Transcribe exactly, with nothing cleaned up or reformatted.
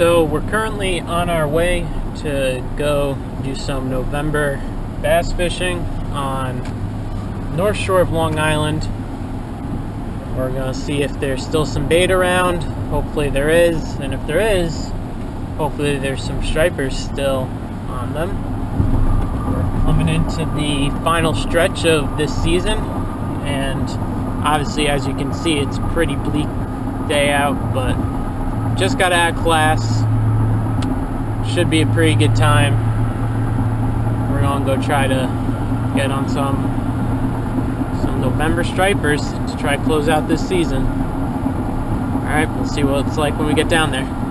So we're currently on our way to go do some November bass fishing on North Shore of Long Island. We're gonna see if there's still some bait around. Hopefully there is, and if there is, hopefully there's some stripers still on them. We're coming into the final stretch of this season, and obviously, as you can see, it's a pretty bleak day out, but just got out of class. Should be a pretty good time. We're gonna go try to get on some some November stripers to try to close out this season. Alright, we'll see what it's like when we get down there.